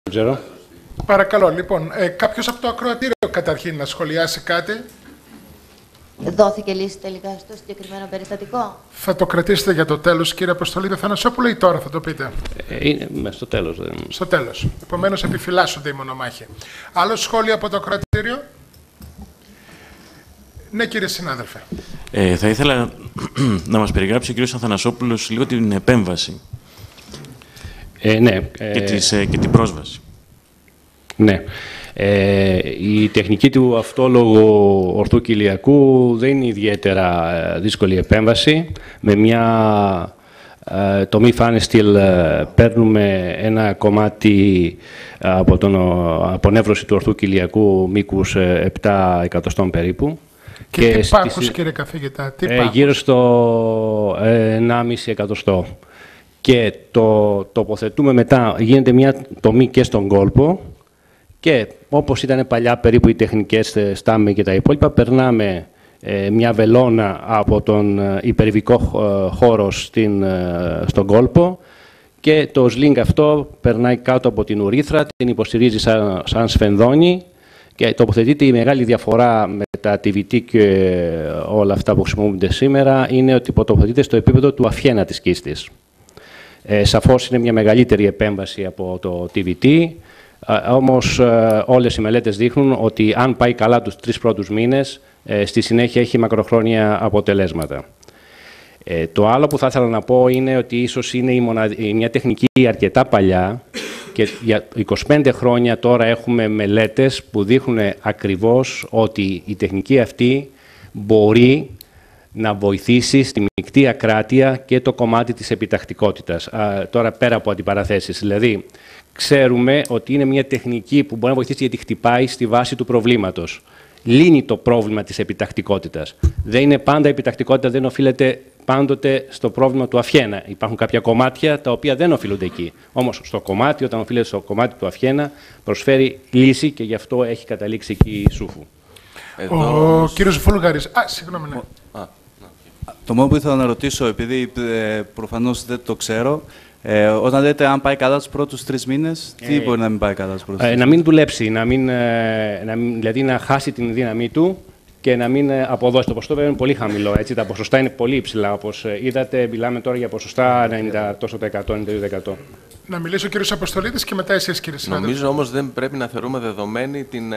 Ξέρω. Παρακαλώ, λοιπόν, κάποιος από το ακροατήριο καταρχήν να σχολιάσει κάτι. Δόθηκε λύση τελικά στο συγκεκριμένο περιστατικό? Θα το κρατήσετε για το τέλος, κύριε Αποστολίδη Αθανασόπουλο, ή τώρα θα το πείτε? Είναι στο τέλος. Στο τέλος. Επομένως, επιφυλάσσονται οι μονομάχοι. Άλλο σχόλιο από το ακροατήριο? Ναι, κύριε συνάδελφε. Θα ήθελα να μας περιγράψει ο κύριος Αθανασόπουλος λίγο την επέμβαση ναι, και την πρόσβαση. Ναι. Η τεχνική του αυτόλογου ορθού κοιλιακού δεν είναι ιδιαίτερα δύσκολη επέμβαση. Με μια τομή φάνεστιλ παίρνουμε ένα κομμάτι από την απονεύρωση του ορθού κοιλιακού μήκους 7 εκατοστών περίπου. Και τι πάχους, κύριε καθηγητά, τι πάχους? Γύρω στο 1,5 εκατοστό. Και το τοποθετούμε μετά, γίνεται μια τομή και στον κόλπο και όπως ήταν παλιά περίπου οι τεχνικές στάμι και τα υπόλοιπα, περνάμε μια βελόνα από τον υπερβικό χώρο στον κόλπο και το σλίνγκ αυτό περνάει κάτω από την ουρήθρα, την υποστηρίζει σαν σφενδόνι και τοποθετείται. Η μεγάλη διαφορά με τα TVT και όλα αυτά που χρησιμοποιούνται σήμερα είναι ότι τοποθετείται στο επίπεδο του αφιένα της κίστης. Σαφώς είναι μια μεγαλύτερη επέμβαση από το TVT, όμως όλες οι μελέτες δείχνουν ότι αν πάει καλά τους 3 πρώτους μήνες, στη συνέχεια έχει μακροχρόνια αποτελέσματα. Το άλλο που θα ήθελα να πω είναι ότι ίσως είναι μια τεχνική αρκετά παλιά και για 25 χρόνια τώρα έχουμε μελέτες που δείχνουν ακριβώς ότι η τεχνική αυτή μπορεί να βοηθήσει στη μεικτή ακράτεια και το κομμάτι της επιτακτικότητας. Τώρα πέρα από αντιπαραθέσεις, δηλαδή ξέρουμε ότι είναι μια τεχνική που μπορεί να βοηθήσει γιατί χτυπάει στη βάση του προβλήματος. Λύνει το πρόβλημα της επιτακτικότητας. Δεν είναι πάντα η επιτακτικότητα, δεν οφείλεται πάντοτε στο πρόβλημα του αφιένα. Υπάρχουν κάποια κομμάτια τα οποία δεν οφείλονται εκεί. Όμως στο κομμάτι, όταν οφείλεται στο κομμάτι του αφιένα, προσφέρει λύση και γι' αυτό έχει καταλήξει εκεί η Σούφου. Ο κύριος Βούλγαρης. Συγγνώμη, ναι. Το μόνο που ήθελα να ρωτήσω, επειδή προφανώς δεν το ξέρω, όταν λέτε αν πάει καλά τους πρώτους 3 μήνες, τι μπορεί να μην πάει καλά τους πρώτους 3 μήνες? Να μην δουλέψει, δηλαδή να χάσει την δύναμή του και να μην αποδώσει. Το ποσοστό είναι πολύ χαμηλό, έτσι, τα ποσοστά είναι πολύ υψηλά. Όπως είδατε, μιλάμε τώρα για ποσοστά 90%. Να μιλήσει ο κύριος Αποστολίδης και μετά εσείς, κύριε συνάδελφε. Νομίζω όμως δεν πρέπει να θεωρούμε δεδομένη την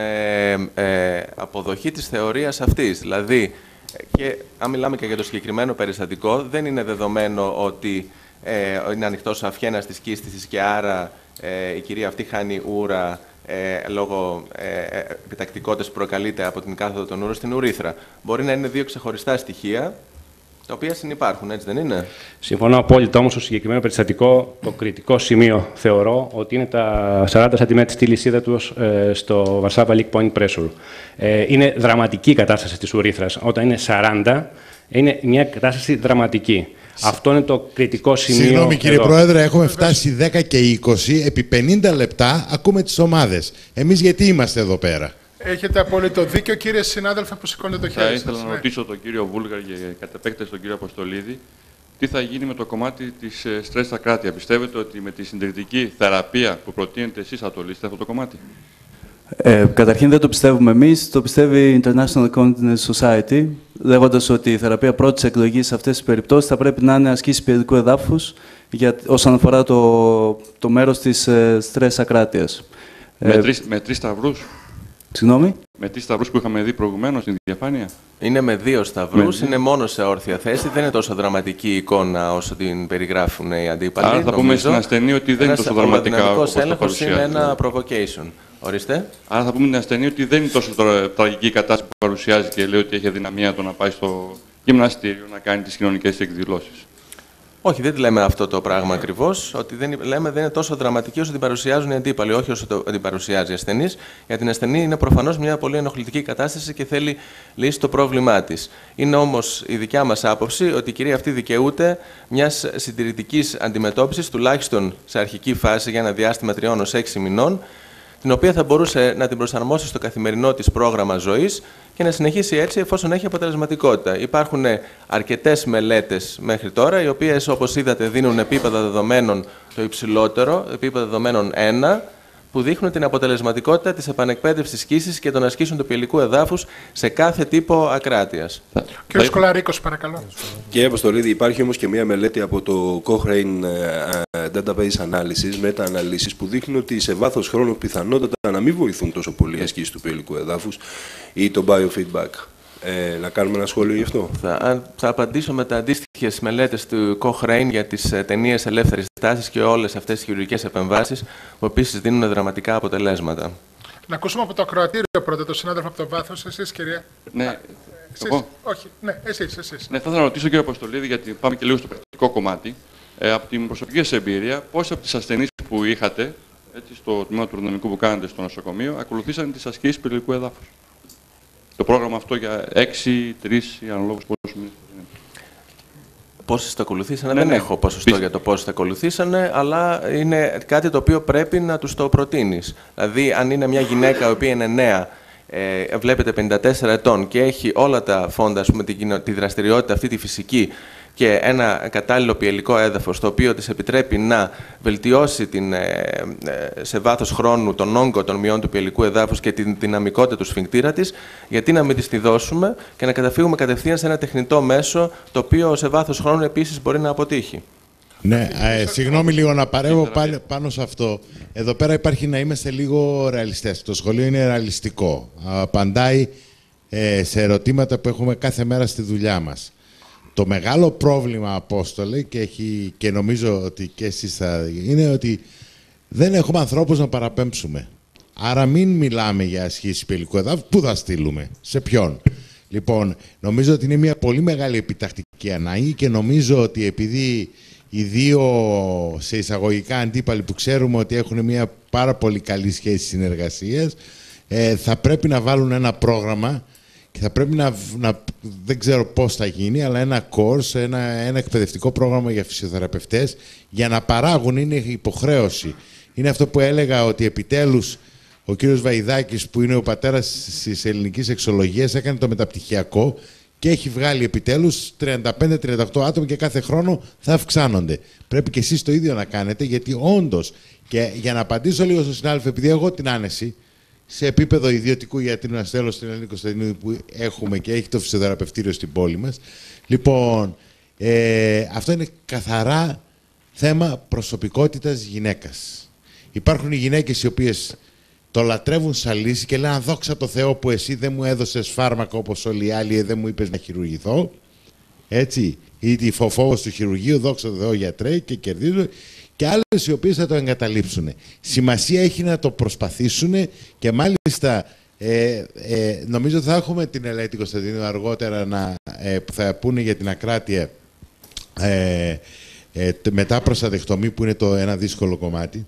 αποδοχή της θεωρίας αυτής. Δηλαδή, και αν μιλάμε και για το συγκεκριμένο περιστατικό, δεν είναι δεδομένο ότι είναι ανοιχτός ο αφιένας της κίστης της και άρα η κυρία αυτή χάνει ούρα λόγω επιτακτικότητας που προκαλείται από την κάθοδο των ούρων στην ουρήθρα. Μπορεί να είναι 2 ξεχωριστά στοιχεία, τα οποία συνυπάρχουν, έτσι δεν είναι? Συμφωνώ απόλυτα, όμως στο συγκεκριμένο περιστατικό το κριτικό σημείο θεωρώ ότι είναι τα 40 cm στη λυσίδα του στο Warsaw Leak Point Pressure. Είναι δραματική η κατάσταση της ουρήθρας. Όταν είναι 40, είναι μια κατάσταση δραματική. Αυτό είναι το κριτικό σημείο. Συγγνώμη κύριε Πρόεδρε, έχουμε φτάσει 10 και 20, επί 50 λεπτά ακούμε τις ομάδες. Εμείς γιατί είμαστε εδώ πέρα? Έχετε απόλυτο δίκιο, κύριε συνάδελφε που σηκώνετε το χέρι σας. Θα ήθελα να ρωτήσω τον κύριο Βούλγαρη και κατ' επέκταση τον κύριο Αποστολίδη, τι θα γίνει με το κομμάτι της στρες στα κράτια? Πιστεύετε ότι με τη συντηρητική θεραπεία που προτείνετε εσείς θα το λύσετε αυτό το κομμάτι? Καταρχήν δεν το πιστεύουμε εμείς, το πιστεύει η International Continence Society, λέγοντας ότι η θεραπεία πρώτης εκδοχής σε αυτές τις περιπτώσεις θα πρέπει να είναι ασκήσεις ποιοτικού εδάφους όσον αφορά το μέρος της στρες ακράτειας. Με 3 σταυρούς? Συγγνώμη? Με 3 σταυρούς που είχαμε δει προηγουμένως στην διαφάνεια? Είναι με 2 σταυρούς, είναι μόνο σε όρθια θέση, δεν είναι τόσο δραματική η εικόνα όσο την περιγράφουν οι αντίπαλοι. Άρα θα πούμε στην ασθενή ότι δεν είναι τόσο δραματικά όπως το παρουσιάζει. Είναι ένα provocation. Ορίστε. Άρα θα πούμε στην ασθενή ότι δεν είναι τόσο τραγική η κατάσταση που παρουσιάζει και λέει ότι έχει αδυναμία το να πάει στο γυμναστήριο να κάνει τις κοινωνικές εκδηλώσεις. Όχι, δεν λέμε αυτό το πράγμα ακριβώς. Ότι δεν είναι τόσο δραματική όσο την παρουσιάζουν οι αντίπαλοι, όχι όσο την παρουσιάζει η ασθενής. Για την ασθενή είναι προφανώς μια πολύ ενοχλητική κατάσταση και θέλει λύση το πρόβλημά της. Είναι όμως η δικιά μας άποψη ότι η κυρία αυτή δικαιούται μιας συντηρητικής αντιμετώπισης, τουλάχιστον σε αρχική φάση για ένα διάστημα 3 ως 6 μηνών, την οποία θα μπορούσε να την προσαρμόσει στο καθημερινό της πρόγραμμα ζωής και να συνεχίσει έτσι εφόσον έχει αποτελεσματικότητα. Υπάρχουν αρκετές μελέτες μέχρι τώρα, οι οποίες όπως είδατε δίνουν επίπεδα δεδομένων το υψηλότερο, επίπεδα δεδομένων 1, που δείχνουν την αποτελεσματικότητα της επανεκπαίδευσης σκήσης και των ασκήσεων του πυελικού εδάφους σε κάθε τύπο ακράτειας. Κύριε Σκολαρίκος, παρακαλώ. Κύριε Αποστολίδη, υπάρχει όμως και μία μελέτη από το Cochrane Database Analysis, μετα-αναλύσεις, που δείχνουν ότι σε βάθος χρόνου πιθανότατα να μην βοηθούν τόσο πολύ οι ασκήσεις του πυελικού εδάφους ή το biofeedback. Να κάνουμε ένα σχόλιο γι' αυτό. Θα απαντήσω με τα αντίστοιχες μελέτες του Cochrane για τις ταινίες ελεύθερης τάσης και όλες αυτές τις χειρουργικές επεμβάσεις, που επίσης δίνουν δραματικά αποτελέσματα. Να ακούσουμε από το ακροατήριο πρώτα, τον συνάδελφο από το βάθος. Εσείς, κυρία. Ναι. Εσείς. Όχι, ναι, εσείς. Ναι, θα ήθελα να ρωτήσω, κύριε Αποστολίδη, γιατί πάμε και λίγο στο πρακτικό κομμάτι. Από την προσωπική σας εμπειρία, πόσοι από τις ασθενείς που είχατε, έτσι, στο τμήμα του ορθοδυναμικού που κάνετε στο νοσοκομείο, ακολουθήσαν τις ασκήσεις πυελικού εδάφους? Το πρόγραμμα αυτό για 6, 3 ή αναλόγως πόσους μήνες? Πόσες το ακολουθήσανε, δεν έχω ποσοστό για το πόσες το ακολουθήσανε, αλλά είναι κάτι το οποίο πρέπει να τους το προτείνεις. Δηλαδή, αν είναι μια γυναίκα η οποία είναι νέα, βλέπετε 54 ετών και έχει όλα τα φόντα, ας πούμε, τη δραστηριότητα αυτή τη φυσική και ένα κατάλληλο πυελικό έδαφος, το οποίο της επιτρέπει να βελτιώσει σε βάθος χρόνου τον όγκο των μειών του πυελικού εδάφους και την δυναμικότητα του σφιγκτήρα της, γιατί να μην της τη δώσουμε και να καταφύγουμε κατευθείαν σε ένα τεχνητό μέσο, το οποίο σε βάθος χρόνου επίσης μπορεί να αποτύχει. Ναι, συγγνώμη λίγο να παρέμβω πάνω σε αυτό. Εδώ πέρα υπάρχει να είμαστε λίγο ρεαλιστές. Το σχολείο είναι ρεαλιστικό. Απαντάει σε ερωτήματα που έχουμε κάθε μέρα στη δουλειά μας. Το μεγάλο πρόβλημα, Απόστολε, και νομίζω ότι και εσείς είναι ότι δεν έχουμε ανθρώπους να παραπέμψουμε. Άρα μην μιλάμε για ασκήσεις πυελικού εδάφους. Πού θα στείλουμε, σε ποιον? Λοιπόν, νομίζω ότι είναι μια πολύ μεγάλη επιτακτική ανάγκη και νομίζω ότι επειδή οι δύο σε εισαγωγικά αντίπαλοι που ξέρουμε ότι έχουν μια πάρα πολύ καλή σχέση συνεργασίας, θα πρέπει να βάλουν ένα πρόγραμμα και θα πρέπει δεν ξέρω πώς θα γίνει, αλλά ένα course, ένα εκπαιδευτικό πρόγραμμα για φυσιοθεραπευτές για να παράγουν, είναι υποχρέωση. Είναι αυτό που έλεγα, ότι επιτέλους ο κύριος Βαϊδάκης, που είναι ο πατέρας της ελληνικής εξολογίας, έκανε το μεταπτυχιακό και έχει βγάλει επιτέλους 35-38 άτομα και κάθε χρόνο θα αυξάνονται. Πρέπει και εσείς το ίδιο να κάνετε, γιατί όντως, και για να απαντήσω λίγο στον συνάδελφο, επειδή έχω την άνεση, σε επίπεδο ιδιωτικού γιατρού, να στέλνω στην Ελένη Κωνσταντινίδη που έχουμε και έχει το φυσιοθεραπευτήριο στην πόλη μας. Λοιπόν, αυτό είναι καθαρά θέμα προσωπικότητας γυναίκας. Υπάρχουν οι γυναίκες οι οποίες το λατρεύουν σαν λύση και λένε, δόξα τω Θεώ που εσύ δεν μου έδωσες φάρμακο όπως όλοι οι άλλοι, δεν μου είπες να χειρουργηθώ. Έτσι. Ή τη φοφόβος του χειρουργείου, δόξα τω Θεώ γιατρέ, και κερδίζουν. Και άλλες οι οποίες θα το εγκαταλείψουν. Σημασία έχει να το προσπαθήσουν και μάλιστα νομίζω θα έχουμε την Ελένη Κωνσταντινίδου αργότερα που θα πούνε για την ακράτεια μετά προστατεκτομή, που είναι ένα δύσκολο κομμάτι.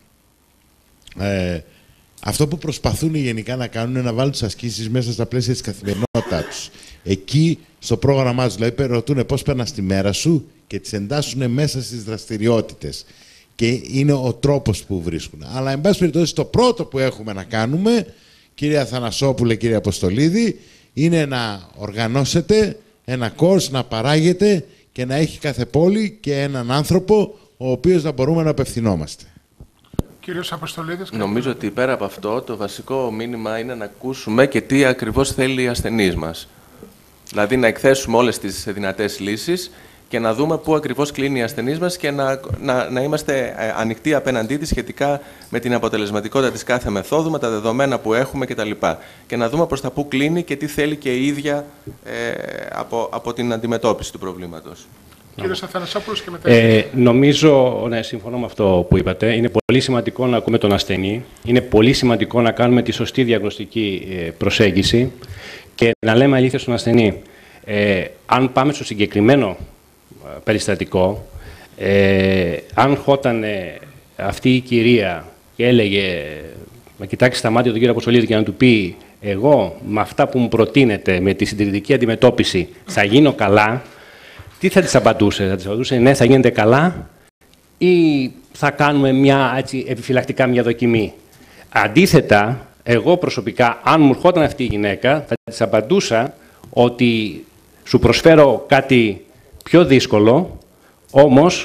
Αυτό που προσπαθούν γενικά να κάνουν είναι να βάλουν τις ασκήσεις μέσα στα πλαίσια της καθημερινότητάς τους. Εκεί στο πρόγραμμά τους, δηλαδή, ρωτούν πώς περνάς τη μέρα σου και τις εντάσσουν μέσα στις δραστηριότητες. Και είναι ο τρόπος που βρίσκουν. Αλλά, εν πάση περιπτώσει, το πρώτο που έχουμε να κάνουμε, κύριε Αθανασόπουλε, κύριε Αποστολίδη, είναι να οργανώσετε ένα course, να παράγετε και να έχει κάθε πόλη και έναν άνθρωπο ο οποίος να μπορούμε να απευθυνόμαστε. Κύριος Αποστολίδης. Νομίζω ότι πέρα από αυτό, το βασικό μήνυμα είναι να ακούσουμε και τι ακριβώς θέλει η ασθενής μας. Δηλαδή να εκθέσουμε όλες τις δυνατές λύσεις και να δούμε πού ακριβώς κλείνει η ασθενής μας και να είμαστε ανοιχτοί απέναντί της σχετικά με την αποτελεσματικότητα της κάθε μεθόδου, με τα δεδομένα που έχουμε κτλ. Και να δούμε προς τα πού κλείνει και τι θέλει και η ίδια από την αντιμετώπιση του προβλήματος. Κύριος Αθανασόπουλος και μετά. Νομίζω, ναι, συμφωνώ με αυτό που είπατε. Είναι πολύ σημαντικό να ακούμε τον ασθενή. Είναι πολύ σημαντικό να κάνουμε τη σωστή διαγνωστική προσέγγιση και να λέμε αλήθεια στον ασθενή. Αν πάμε στο συγκεκριμένο περιστατικό, αν χόταν αυτή η κυρία και έλεγε, να κοιτάξει στα μάτια του κύριο Αποστολίδη και να του πει, εγώ με αυτά που μου προτείνετε, με τη συντηρητική αντιμετώπιση, θα γίνω καλά, τι θα της απαντούσε? Θα της απαντούσε, ναι, θα γίνετε καλά, ή θα κάνουμε επιφυλακτικά μια δοκιμή? Αντίθετα, εγώ προσωπικά, αν μου ερχόταν αυτή η γυναίκα, θα της απαντούσα ότι σου προσφέρω κάτι πιο δύσκολο, όμως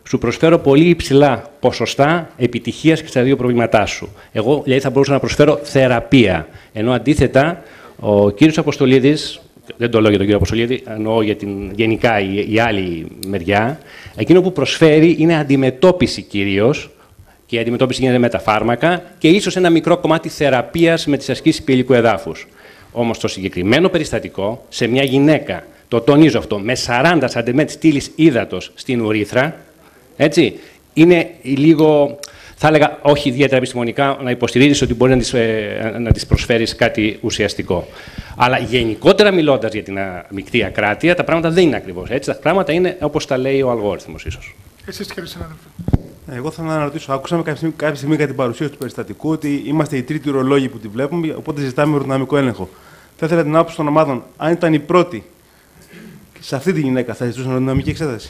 σου προσφέρω πολύ υψηλά ποσοστά επιτυχίας και στα δύο προβλήματά σου. Εγώ δηλαδή θα μπορούσα να προσφέρω θεραπεία. Ενώ αντίθετα, ο κύριος Αποστολίδης, δεν το λέω για τον κύριο Αποστολίδη, εννοώ για γενικά η άλλη μεριά, εκείνο που προσφέρει είναι αντιμετώπιση κυρίως, και η αντιμετώπιση γίνεται με τα φάρμακα και ίσως ένα μικρό κομμάτι θεραπείας με τις ασκήσεις πηλικού εδάφους. Όμως το συγκεκριμένο περιστατικό, σε μια γυναίκα, το τονίζω αυτό, με 40 σαντιμέτρ στήλης ύδατος στην ουρήθρα, έτσι, είναι λίγο, θα έλεγα, όχι ιδιαίτερα επιστημονικά, να υποστηρίζεις ότι μπορεί να της προσφέρεις κάτι ουσιαστικό. Αλλά γενικότερα μιλώντας για την μεικτή ακράτεια, τα πράγματα δεν είναι ακριβώς έτσι. Τα πράγματα είναι όπως τα λέει ο αλγόριθμος, ίσως. Εσείς, κύριε συνάδελφε. Εγώ θέλω να ρωτήσω, άκουσαμε κάποια στιγμή για την παρουσίαση του περιστατικού ότι είμαστε οι τρίτοι ουρολόγοι που τη βλέπουμε, οπότε ζητάμε ουροδυναμικό έλεγχο. Θα ήθελα την άποψη των ομάδων, αν ήταν η πρώτη σε αυτή τη γυναίκα, θα ζητούσαν ουροδυναμική εξέταση.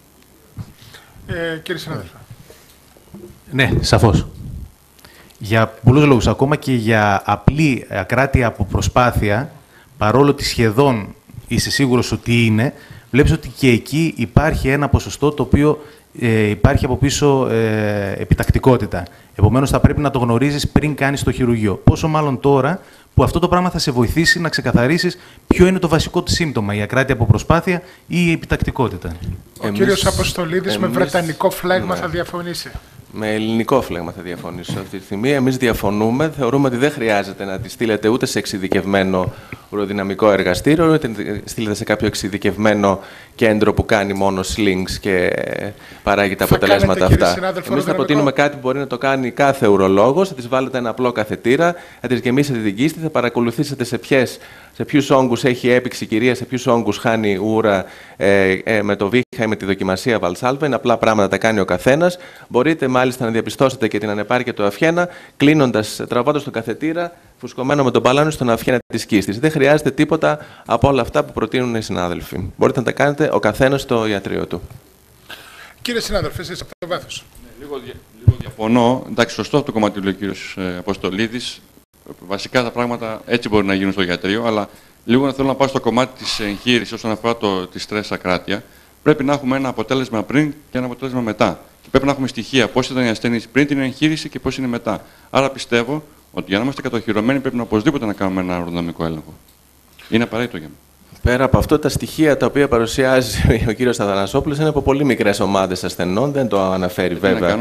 Κύριε συνάδελφε. Ναι, σαφώς. Για πολλούς λόγους, ακόμα και για απλή ακράτεια από προσπάθεια, παρόλο ότι σχεδόν είσαι σίγουρος ότι είναι, βλέπεις ότι και εκεί υπάρχει ένα ποσοστό το οποίο υπάρχει από πίσω επιτακτικότητα. Επομένως, θα πρέπει να το γνωρίζεις πριν κάνεις το χειρουργείο. Πόσο μάλλον τώρα που αυτό το πράγμα θα σε βοηθήσει να ξεκαθαρίσεις ποιο είναι το βασικό του σύμπτωμα, η ακράτεια από προσπάθεια ή η επιτακτικότητα. Ο κύριος Αποστολίδης με βρετανικό φλέγμα θα διαφωνήσει. Με ελληνικό φλέγμα θα διαφωνήσω αυτή τη στιγμή. Εμείς διαφωνούμε. Θεωρούμε ότι δεν χρειάζεται να τη στείλετε ούτε σε εξειδικευμένο ουροδυναμικό εργαστήριο, ούτε στείλετε σε κάποιο εξειδικευμένο κέντρο που κάνει μόνο slings και παράγει τα αποτελέσματα αυτά. Εμείς θα προτείνουμε κάτι που μπορεί να το κάνει κάθε ουρολόγος. Θα της βάλετε ένα απλό καθετήρα, θα της γεμίσετε την κίστη, θα παρακολουθήσετε σε ποιους όγκους έχει έπιξη κυρία, σε ποιους όγκους χάνει ούρα με το βήχα ή με τη δοκιμασία Valsalva. Είναι απλά πράγματα τα κάνει ο καθένας. Μπορείτε μάλιστα να διαπιστώσετε και την ανεπάρκεια του αυχένα, τραβώντας τον καθετήρα, φουσκωμένο με τον παλάνο στον αυχένα της κίστης. Δεν χρειάζεται τίποτα από όλα αυτά που προτείνουν οι συνάδελφοι. Μπορείτε να τα κάνετε ο καθένας στο ιατρείο του. Κύριε συνάδελφε, εσείς από το βάθος. Λίγο διαφωνώ. Εντάξει, σωστό αυτό το κομμάτι λέει ο κύριος Αποστολίδης. Βασικά τα πράγματα έτσι μπορεί να γίνουν στο ιατρείο, αλλά λίγο θέλω να πάω στο κομμάτι της εγχείρησης όσον αφορά τη στρες ακράτεια. Πρέπει να έχουμε ένα αποτέλεσμα πριν και ένα αποτέλεσμα μετά. Και πρέπει να έχουμε στοιχεία πώς ήταν οι ασθενείς πριν την εγχείρηση και πώς είναι μετά. Άρα πιστεύω ότι για να είμαστε κατοχυρωμένοι πρέπει οπωσδήποτε να κάνουμε ένα ουροδυναμικό έλεγχο. Είναι απαραίτητο για μένα. Πέρα από αυτό, τα στοιχεία τα οποία παρουσιάζει ο κύριος Αθανασόπουλος είναι από πολύ μικρές ομάδες ασθενών. Δεν το αναφέρει βέβαια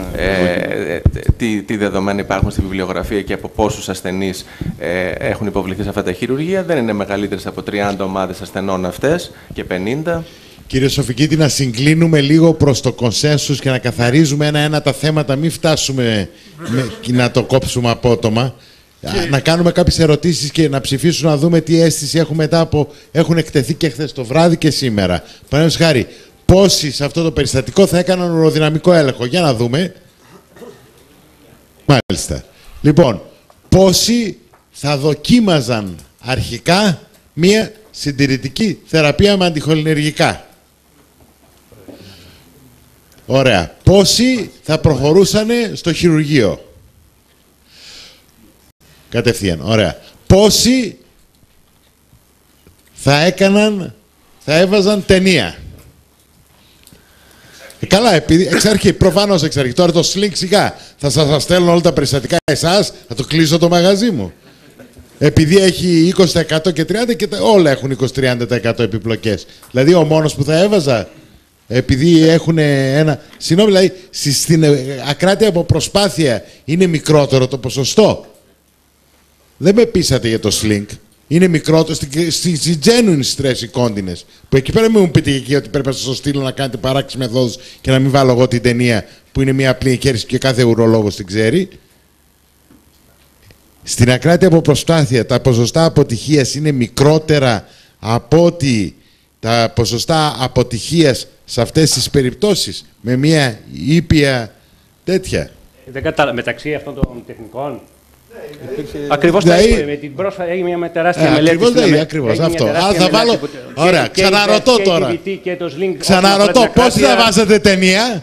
τι δεδομένα υπάρχουν στη βιβλιογραφία και από πόσους ασθενείς έχουν υποβληθεί σε αυτά τα χειρουργεία. Δεν είναι μεγαλύτερες από 30 ομάδες ασθενών αυτές και 50. Κύριε Σοφικίτη, να συγκλίνουμε λίγο προς το κονσένσους και να καθαρίζουμε ένα-ένα τα θέματα, μην φτάσουμε να το κόψουμε απότομα. Να κάνουμε κάποιες ερωτήσεις και να ψηφίσουμε, να δούμε τι αίσθηση έχουν μετά από... Έχουν εκτεθεί και χθες το βράδυ και σήμερα. Παραδείγματος χάρη, πόσοι σε αυτό το περιστατικό θα έκαναν ουροδυναμικό έλεγχο. Για να δούμε. Μάλιστα. Λοιπόν, πόσοι θα δοκίμαζαν αρχικά μία συντηρητική θεραπεία με αντιχολινεργικά. Ωραία. Πόσοι θα προχωρούσαν στο χειρουργείο. Κατευθείαν. Ωραία. Πόσοι θα έβαζαν ταινία. Καλά, επειδή εξ αρχή, προφανώς εξ αρχή. Τώρα το sling σιγά. Θα σας στέλνω όλα τα περιστατικά εσάς, θα το κλείσω το μαγαζί μου. Επειδή έχει 20% και 30% και όλα έχουν 20-30% επιπλοκές. Δηλαδή ο μόνος που θα έβαζα, επειδή έχουν ένα... Συγγνώμη, δηλαδή στην ακράτεια από προσπάθεια είναι μικρότερο το ποσοστό. Δεν με πείσατε για το sling. Είναι μικρότερο στη genuine stress incontinence. Που εκεί πέρα μην μου πείτε εκεί ότι πρέπει να σας το στείλω να κάνετε παράξεις μεθόδους και να μην βάλω εγώ την ταινία που είναι μια απλή εγχείρηση και κάθε ουρολόγος την ξέρει. Στην ακράτεια από προσπάθεια τα ποσοστά αποτυχίας είναι μικρότερα από ότι τα ποσοστά αποτυχίας σε αυτές τις περιπτώσεις με μια ήπια τέτοια. Δεν μεταξύ αυτών των τεχνικών. Ακριβώς τα είπε. Με την πρόσφατα έγινε μια τεράστια μελέτη. Ακριβώς αυτό. Θα βάλω... Ωραία, ξαναρωτώ τώρα. Ξαναρωτώ, πώς θα βάζετε ταινία.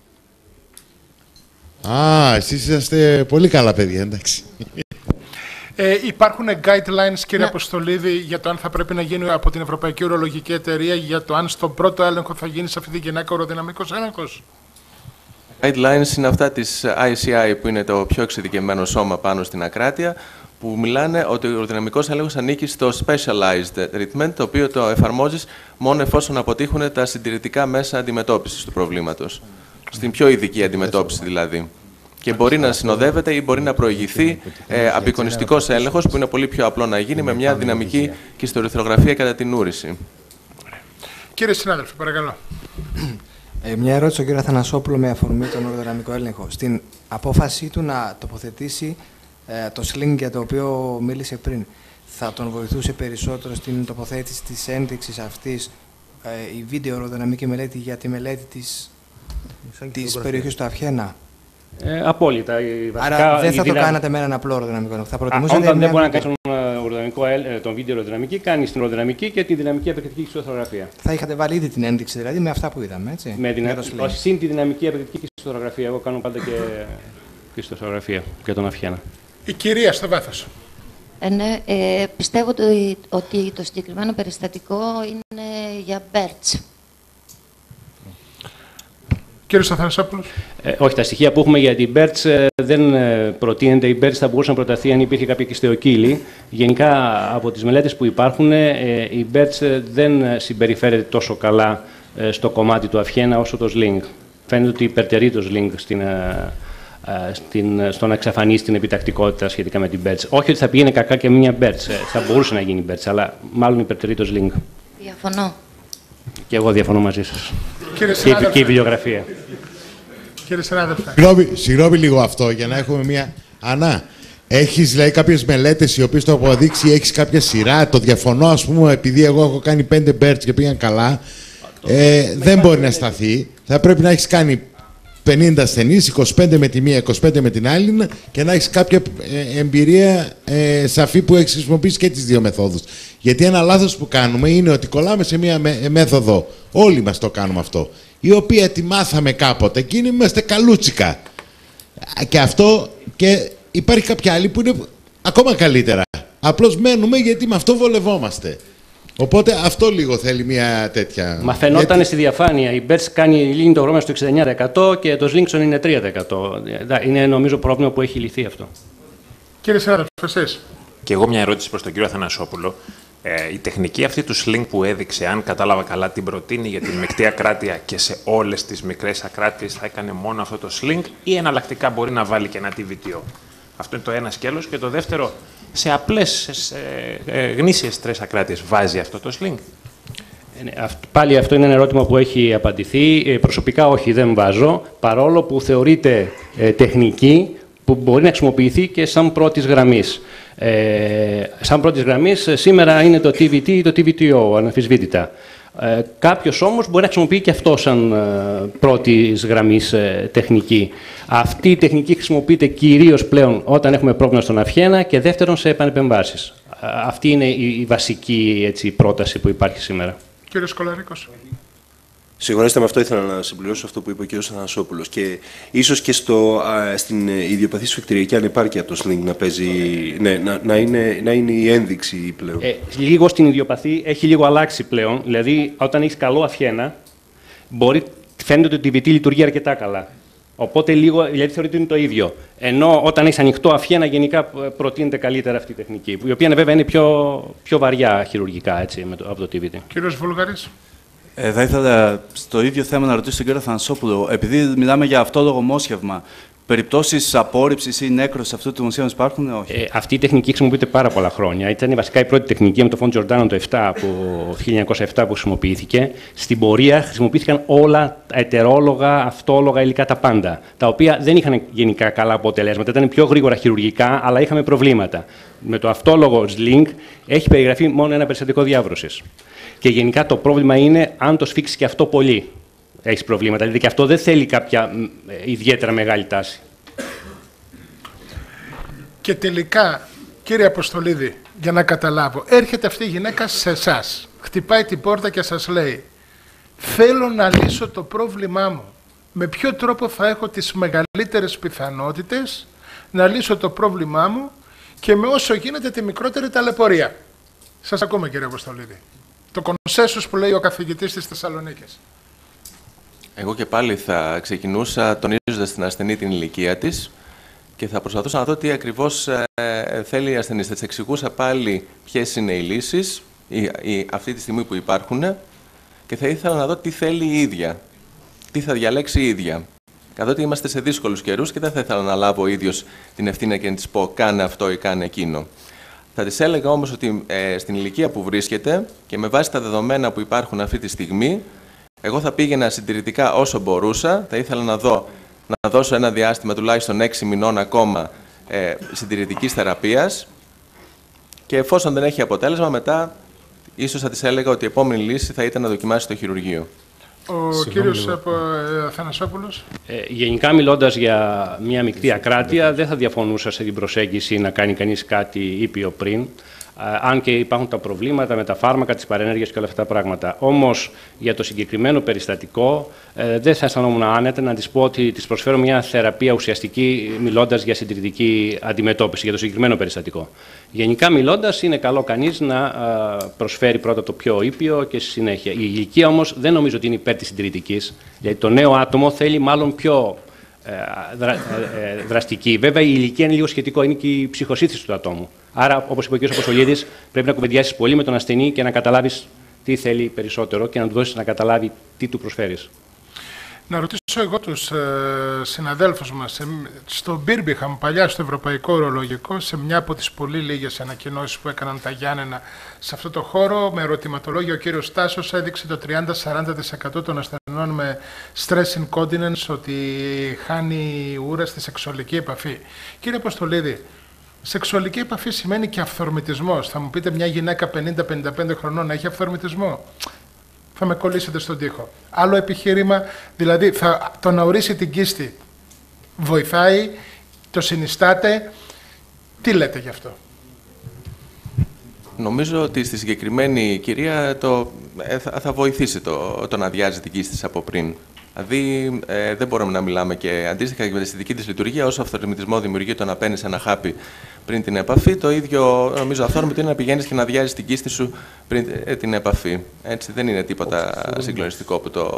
Εσείς είσαστε πολύ καλά παιδιά, εντάξει. Υπάρχουν guidelines, κύριε Αποστολίδη, για το αν θα πρέπει να γίνει από την Ευρωπαϊκή Ουρολογική Εταιρεία, για το αν στον πρώτο έλεγχο θα γίνει σε αυτή τη γυναίκα οροδυναμικός έλεγχος? Guidelines είναι αυτά της ICI, που είναι το πιο εξειδικευμένο σώμα πάνω στην ακράτεια, που μιλάνε ότι ο οροδυναμικός έλεγχος ανήκει στο specialized treatment, το οποίο το εφαρμόζεις μόνο εφόσον αποτύχουν τα συντηρητικά μέσα αντιμετώπισης του προβλήματος. Στην πιο ειδική αντιμετώπιση δηλαδή. Και μπορεί να συνοδεύεται ή μπορεί να προηγηθεί απεικονιστικός έλεγχος, που είναι πολύ πιο απλό να γίνει με μια δυναμική κυστοερυθρογραφία κατά την ούρηση. Κύριε συνάδελφε, παρακαλώ. Μια ερώτηση στον κύριο Αθανασόπουλο με αφορμή τον οροδυναμικό έλεγχο. Στην απόφασή του να τοποθετήσει το sling για το οποίο μίλησε πριν, θα τον βοηθούσε περισσότερο στην τοποθέτηση της ένδειξης αυτής η βίντεο οροδυναμική μελέτη για τη μελέτη της περιοχής του Αυχένα? Απόλυτα. Άρα δεν θα το κάνατε με έναν απλό οροδυναμικό. Θα προτιμούσατε. Όταν δεν μπορεί να κάνει τον βίντεο οροδυναμική, κάνει την οροδυναμική και τη δυναμική απαιτητική κυστοθεογραφία. Θα είχατε βάλει ήδη την ένδειξη δηλαδή με αυτά που είδαμε, έτσι. Συν τη δυναμική απαιτητική κυστοθεογραφία. Εγώ κάνω πάντα και κυστοθεογραφία για τον Αυχένα. Η κυρία στο βάθος. Ναι, πιστεύω ότι το συγκεκριμένο περιστατικό είναι για Μπέρτς. Κύριος Αθανασόπουλος. Όχι, τα στοιχεία που έχουμε για την Μπέρτς δεν προτείνεται. Η Μπέρτς θα μπορούσε να προταθεί αν υπήρχε κάποια κυστεοκύλη. Γενικά, από τις μελέτες που υπάρχουν, η Μπέρτς δεν συμπεριφέρεται τόσο καλά στο κομμάτι του Αυχένα όσο το sling. Φαίνεται ότι υπερτερεί το sling στο να εξαφανίσει την επιτακτικότητα σχετικά με την Μπέρτς. Όχι ότι θα πήγαινε κακά και μια Μπέρτς. Θα μπορούσε να γίνει Μπέρτς, αλλά μάλλον υπερτερεί το sling. Διαφωνώ. Και εγώ διαφωνώ μαζί σας. Και η βιβλιογραφία. Κύριε συνάδελφε. Συγγνώμη λίγο αυτό, για να έχουμε μια... Ανά, έχεις δηλαδή κάποιες μελέτες οι οποίες το αποδείξει, έχεις κάποια σειρά, το διαφωνώ, ας πούμε, επειδή εγώ έχω κάνει 5 Μπέρτς και πήγαν καλά, δεν μπορεί να σταθεί. Θα πρέπει να έχεις κάνει 50 ασθενείς, 25 με τη μία, 25 με την άλλη, και να έχεις κάποια εμπειρία σαφή που έχεις χρησιμοποιήσει και τις δύο μεθόδους. Γιατί ένα λάθος που κάνουμε είναι ότι κολλάμε σε μία μέθοδο, όλοι μας το κάνουμε αυτό, η οποία τη μάθαμε κάποτε, εκείνοι είμαστε καλούτσικα. Και αυτό, και υπάρχει κάποια άλλη που είναι ακόμα καλύτερα. Απλώς μένουμε γιατί με αυτό βολευόμαστε. Οπότε αυτό λίγο θέλει μια τέτοια... Μα φαινόταν στη διαφάνεια. Η Μπέρτς λύνει το πρόβλημα στο 69% και το Slinkson είναι 3%. Είναι νομίζω πρόβλημα που έχει λυθεί αυτό. Κύριε συνάδελφε, εσείς. Και εγώ μια ερώτηση προς τον κύριο Αθανασόπουλο. Η τεχνική αυτή του sling που έδειξε, αν κατάλαβα καλά, την προτείνει για την μεικτή ακράτεια και σε όλες τις μικρές ακράτειες θα έκανε μόνο αυτό το sling, ή εναλλακτικά μπορεί να βάλει και ένα TVTO? Αυτό είναι το ένα σκέλος. Και το δεύτερο, σε απλές, γνήσιες 3 ακράτειες βάζει αυτό το sling? Πάλι αυτό είναι ένα ερώτημα που έχει απαντηθεί. Προσωπικά όχι, δεν βάζω, παρόλο που θεωρείται τεχνική που μπορεί να χρησιμοποιηθεί και σαν πρώτης γραμμής. Σαν πρώτης γραμμής σήμερα είναι το TVT ή το TVTO, αναμφισβήτητα. Κάποιος όμως μπορεί να χρησιμοποιεί και αυτό σαν πρώτης γραμμής τεχνική. Αυτή η τεχνική χρησιμοποιείται κυρίως πλέον όταν έχουμε πρόβλημα στον Αυχένα και δεύτερον σε επανεπεμβάσεις. Αυτή είναι η βασική έτσι, πρόταση που υπάρχει σήμερα. Κύριος Κολαρίκος. Συγχωρέστε με, αυτό ήθελα να συμπληρώσω αυτό που είπε ο κ. Αθανασόπουλος. Και ίσως και στην ιδιοπαθή σφικτηριακή ανεπάρκεια το sling να παίζει, να είναι η ένδειξη πλέον. Λίγο στην ιδιοπαθή έχει λίγο αλλάξει πλέον. Δηλαδή, όταν έχεις καλό Αυχένα, φαίνεται ότι η TVT λειτουργεί αρκετά καλά. Οπότε λίγο, δηλαδή θεωρείται ότι είναι το ίδιο. Ενώ όταν έχεις ανοιχτό Αυχένα, γενικά προτείνεται καλύτερα αυτή η τεχνική, η οποία βέβαια είναι πιο βαριά χειρουργικά έτσι, από το TVT. Κύριος Βούλγαρης. Θα ήθελα στο ίδιο θέμα να ρωτήσω τον κύριο Αθανασόπουλο. Επειδή μιλάμε για αυτόλογο μόσχευμα, περιπτώσεις απόρριψης ή νέκρωσης αυτού του μοσχεύματος υπάρχουν? Όχι. Αυτή η τεχνική χρησιμοποιείται πάρα πολλά χρόνια. Ήταν βασικά η πρώτη τεχνική με το Φον Τζορντάνο το 1907 που χρησιμοποιήθηκε. Στην πορεία χρησιμοποιήθηκαν όλα τα ετερόλογα, αυτόλογα υλικά, τα πάντα. Τα οποία δεν είχαν γενικά καλά αποτελέσματα. Ήταν πιο γρήγορα χειρουργικά, αλλά είχαμε προβλήματα. Με το αυτόλογο sling έχει περιγραφεί μόνο ένα περιστατικό διάβρωσης. Και γενικά το πρόβλημα είναι αν το σφίξει και αυτό πολύ. Έχεις προβλήματα. Δηλαδή και αυτό δεν θέλει κάποια ιδιαίτερα μεγάλη τάση. Και τελικά, κύριε Αποστολίδη, για να καταλάβω, έρχεται αυτή η γυναίκα σε εσάς, χτυπάει την πόρτα και σας λέει «Θέλω να λύσω το πρόβλημά μου. Με ποιο τρόπο θα έχω τις μεγαλύτερες πιθανότητες να λύσω το πρόβλημά μου και με όσο γίνεται τη μικρότερη ταλαιπωρία. Σας ακούμε, κύριε Αποστολίδη. Το κονσέσους που λέει ο καθηγητής της Θεσσαλονίκης. Εγώ και πάλι θα ξεκινούσα τονίζοντας την ασθενή την ηλικία της και θα προσπαθούσα να δω τι ακριβώς θέλει η ασθενής. Θα της εξηγούσα πάλι ποιες είναι οι λύσεις αυτή τη στιγμή που υπάρχουν και θα ήθελα να δω τι θέλει η ίδια, τι θα διαλέξει η ίδια. Καθότι είμαστε σε δύσκολους καιρούς και δεν θα ήθελα να λάβω ο ίδιος την ευθύνη και να της πω κάνε αυτό ή κάνε εκείνο. Θα της έλεγα όμως ότι στην ηλικία που βρίσκεται και με βάση τα δεδομένα που υπάρχουν αυτή τη στιγμή, εγώ θα πήγαινα συντηρητικά όσο μπορούσα. Θα ήθελα να δώσω ένα διάστημα τουλάχιστον 6 μηνών ακόμα συντηρητικής θεραπείας και εφόσον δεν έχει αποτέλεσμα, μετά ίσως θα της έλεγα ότι η επόμενη λύση θα ήταν να δοκιμάσει το χειρουργείο. Ο κύριος Αθανασόπουλος. Γενικά μιλώντας για μια μεικτή ακράτεια, δεν θα διαφωνούσα σε την προσέγγιση να κάνει κανείς κάτι ήπιο πριν. Αν και υπάρχουν τα προβλήματα με τα φάρμακα, τις παρενέργειες και όλα αυτά τα πράγματα. Όμως, για το συγκεκριμένο περιστατικό, δεν θα αισθανόμουν άνετα να της πω ότι της προσφέρω μια θεραπεία ουσιαστική, μιλώντας για συντηρητική αντιμετώπιση για το συγκεκριμένο περιστατικό. Γενικά μιλώντας, είναι καλό κανείς να προσφέρει πρώτα το πιο ήπιο και στη συνέχεια. Η ηλικία όμως δεν νομίζω ότι είναι υπέρ της συντηρητικής. Δηλαδή, το νέο άτομο θέλει μάλλον πιο δραστική. Βέβαια, η ηλικία είναι λίγο σχετικό, είναι και η ψυχοσύνθεση του ατόμου. Άρα, όπως είπε ο κ. Αποστολίδης, πρέπει να κουβεντιάσεις πολύ με τον ασθενή και να καταλάβεις τι θέλει περισσότερο και να του δώσεις να καταλάβει τι του προσφέρεις. Να ρωτήσω εγώ τους συναδέλφους μας. Στο Μπίρμπιχαμ, παλιά στο Ευρωπαϊκό Ορολογικό, σε μια από τις πολύ λίγες ανακοινώσεις που έκαναν τα Γιάννενα σε αυτό το χώρο, με ερωτηματολόγιο, ο κύριος Τάσος έδειξε το 30-40% των ασθενών με stress incontinence ότι χάνει ούρα στη σεξουαλική επαφή. Κύριε Αποστολίδη, σεξουαλική επαφή σημαίνει και αυθορμητισμός. Θα μου πείτε, μια γυναίκα 50-55 χρονών να έχει αυθορμητισμό? Θα με κολλήσετε στον τοίχο. Άλλο επιχείρημα, δηλαδή το να ορίσει την κίστη βοηθάει, το συνιστάτε. Τι λέτε γι' αυτό? Νομίζω ότι στη συγκεκριμένη κυρία θα βοηθήσει το να αδειάζει την κίστη της από πριν. Δηλαδή, δεν μπορούμε να μιλάμε και αντίστοιχα και με τη αισθητική της λειτουργία. Όσο αυθορμητισμό δημιουργεί το να παίρνεις ένα χάπι πριν την επαφή, το ίδιο νομίζω αυθόρμητο είναι να πηγαίνεις και να αδειάζεις την κίστη σου πριν την επαφή. Έτσι, δεν είναι τίποτα συγκλονιστικό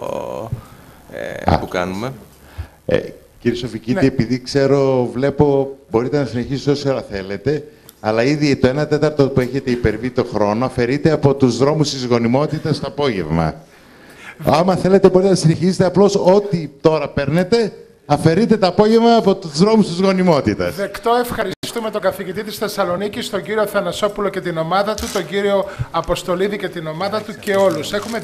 που κάνουμε. Κύριε Σοφικίτη, επειδή βλέπω, μπορείτε να συνεχίσετε όσο ώρα θέλετε, αλλά ήδη το 1/4 που έχετε υπερβεί το χρόνο αφαιρείται από τους δρόμους της γονιμότητας το απόγευμα. Άμα θέλετε μπορείτε να συνεχίσετε, απλώς ό,τι τώρα παίρνετε, αφαιρείτε το απόγευμα από τους δρόμους της γονιμότητας. Δεκτό, ευχαριστούμε τον καθηγητή της Θεσσαλονίκης, τον κύριο Αθανασόπουλο και την ομάδα του, τον κύριο Αποστολίδη και την ομάδα του και όλους. Έχουμε